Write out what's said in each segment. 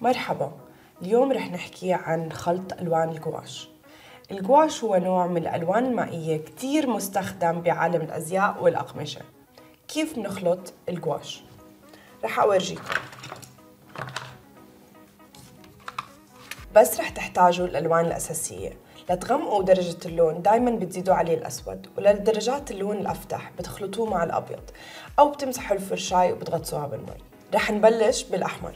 مرحبا، اليوم رح نحكي عن خلط ألوان الجواش. الجواش هو نوع من الألوان المائية كتير مستخدم بعالم الأزياء والأقمشة. كيف بنخلط الجواش؟ رح أورجيكم. بس رح تحتاجوا الألوان الأساسية. لتغمقوا درجة اللون دايماً بتزيدوا عليه الأسود، ولدرجات اللون الأفتح بتخلطوه مع الأبيض أو بتمسحوا الفرشاي وبتغطسوها بالمي. رح نبلش بالأحمر.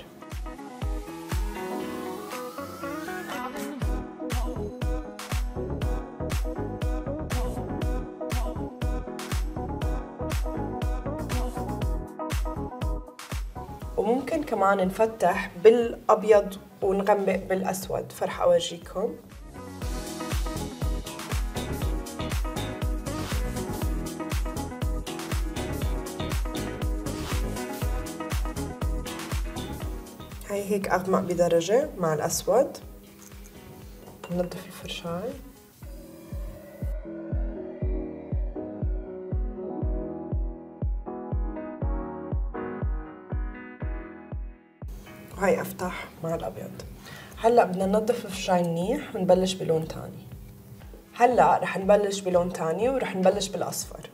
وممكن كمان نفتح بالأبيض ونغمق بالأسود، فرح أورجيكم. هاي هيك أغمق بدرجة مع الأسود. ننظف الفرشاي. وهي أفتح مع الأبيض. هلأ بدنا ننظف الفرشاي منيح ونبلش بلون تاني. هلأ رح نبلش بلون تاني ورح نبلش بالأصفر.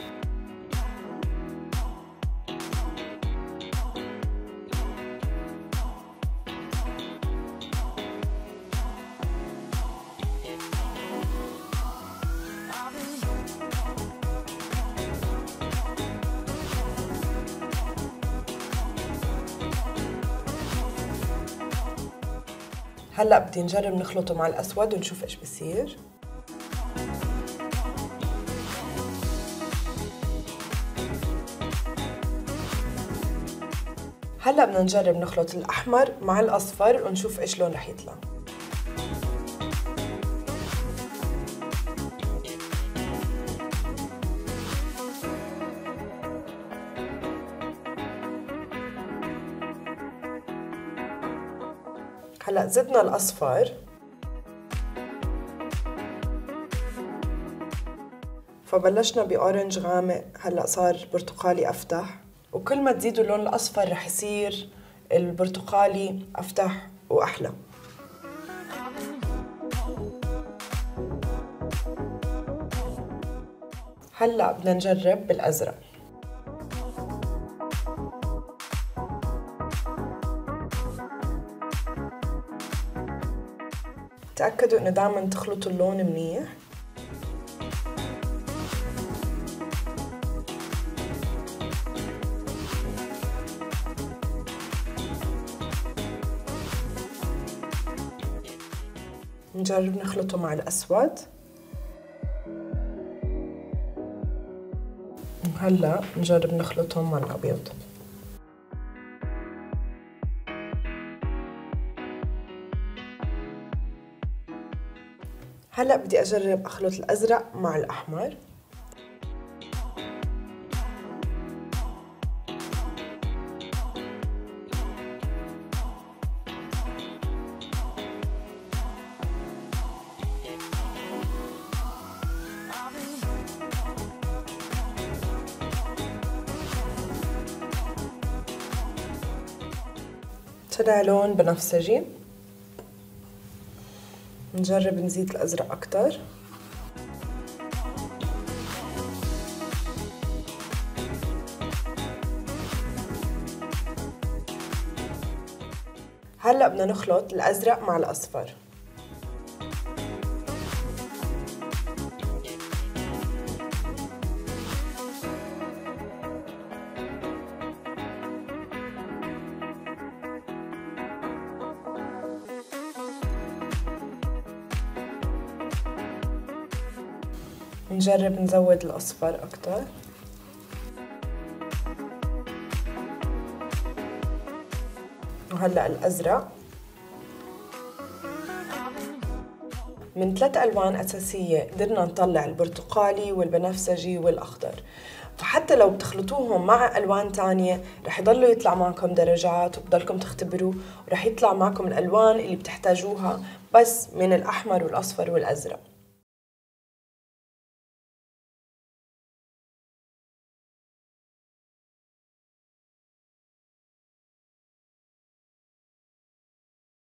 هلأ بدي نجرب نخلطه مع الأسود ونشوف إيش بصير. هلأ بدنا نجرب نخلط الأحمر مع الأصفر ونشوف إيش لون رح يطلع. هلأ زدنا الأصفر، فبلشنا بأورنج غامق، هلأ صار برتقالي أفتح، وكل ما تزيدوا اللون الأصفر رح يصير البرتقالي أفتح وأحلى. هلأ بدنا نجرب بالأزرق. تأكدوا إنه دائما تخلطوا اللون منيح. نجرب نخلطه مع الأسود. وهلأ نجرب نخلطهم مع الأبيض. هلأ بدي أجرب أخلط الأزرق مع الأحمر. طلع لون بنفسجي. نجرب نزيد الأزرق أكتر. هلأ بدنا نخلط الأزرق مع الأصفر. نجرب نزود الأصفر أكتر. وهلأ الأزرق. من 3 ألوان أساسية قدرنا نطلع البرتقالي والبنفسجي والأخضر، فحتى لو بتخلطوهم مع ألوان تانية رح يضلوا يطلع معكم درجات وبضلكم تختبروا، ورح يطلع معكم الألوان اللي بتحتاجوها بس من الأحمر والأصفر والأزرق.